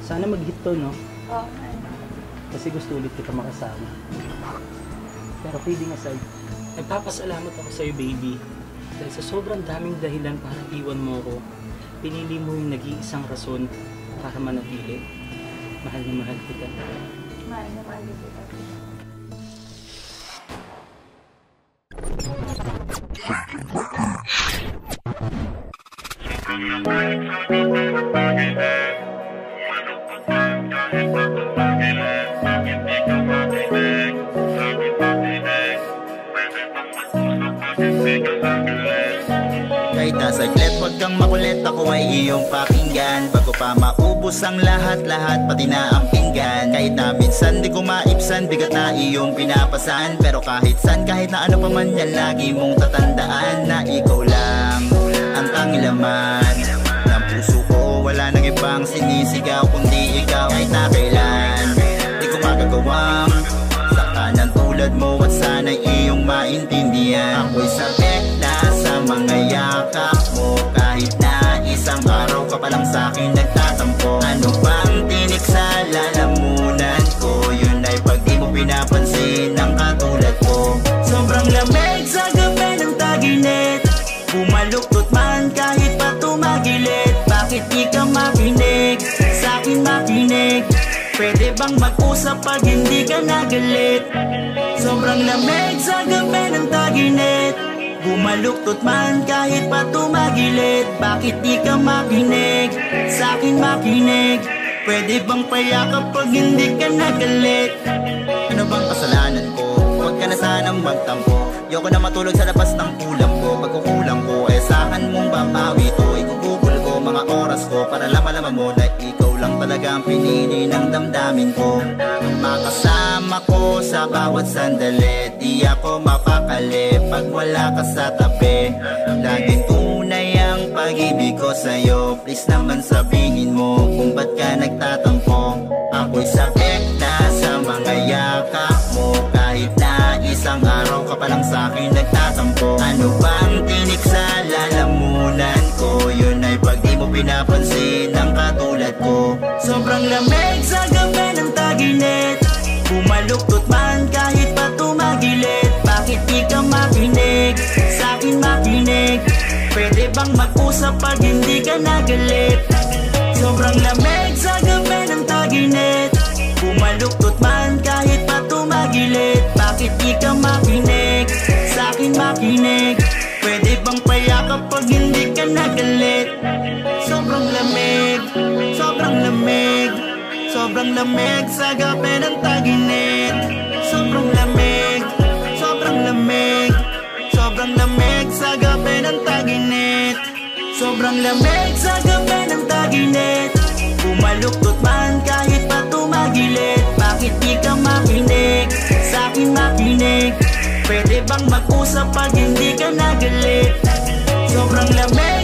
Sana mag-hit to, no? Oo. Kasi gusto ulit kita makasama. Pero kidding aside, nagpapasalamat ako sa'yo, baby. Dahil sa sobrang daming dahilan para iwan mo ko, pinili mo yung nag-iisang rason para manatili. Mahal na mahal kita. Mahal na mahal kita. Kahit nasa saglit, huwag kang makulit, ako ay iyong pakinggan. Bago pa maubos ang lahat-lahat, pati na ang pinggan. Kahit na minsan di ko maipsan, bigat na iyong pinapasan. Pero kahit san, kahit na ano pa man yan, lagi mong tatandaan na ikaw lang ang tangilaman ng puso ko. Wala nang ibang sinisigaw kundi ikaw. Kahit na kailan, di ko magagawang saktan ng tulad mo, at sana'y iyong maintindihan. Ako'y sabik na sa mga yakap mo, kahit na isang araw ka palang sa'kin nagtatampo. Ano bang tinik sa lalamunan ko? Yun ay pag di mo pinapansin ang katulad ko. Sobrang lamig sa gabi ng tag-init, bumaluktot man kahit pa tumagilid. Bakit di ka makinig? Sa'kin makinig. Pwede bang mag-usap pag hindi ka nagalit? Sobrang lamig sa gabi ng tag-init, bumaluktot man kahit pa tumagilid. Bakit di ka makinig? Sa'kin makinig. Pwede bang payakap pag hindi ka nagalit? Ano bang kasalanan ko? Huwag ka na sanang magtampo. Yoko na matulog sa labas ng kulam ko. Pagkukulang ko, saan mong babawi to? Igugugol ko mga oras ko para lama-lama mo na ikaw lang talaga ang pinili ng damdamin ko. Makasama ko sa bawat sandali, di ako mapakali pag wala ka sa tabi. Laging tunay ang pag-ibig ko sa'yo. Please naman sabihin mo kung ba't ka nagtatampo. Ako'y sabik na sa mga yakap mo, kahit na isang araw ka palang sa'kin nagtatampo. Ano bang tinik sa lalamunan ko? Yun ay pag di mo pinapansin ang katulad ko. Sobrang lamig sa gabi ng tag-init, bumaluktot man kahit pa tumagilid. Bakit di ka makinig? Sa'kin makinig. Pwede bang mag-usap pag hindi ka nagalit? Sobrang lamig sa gabi ng tag-init, bumaluktot man kahit pa tumagilid. Bakit di ka makinig? Sa'kin makinig. Pwede bang payakap pag hindi ka nagalit? Sobrang lamig, sobrang lamig, sobrang lamig sa gabi ng tag-init. Sobrang lamig, sobrang lamig, sobrang lamig sa gabi ng tag-init. Sobrang lamig sa gabi ng tag-init, bumaluktot man kahit pa tumagilid. Bakit di ka makinig? Sa'kin makinig. Pwede bang mag-usap pag hindi ka nagalit? Sobrang lamig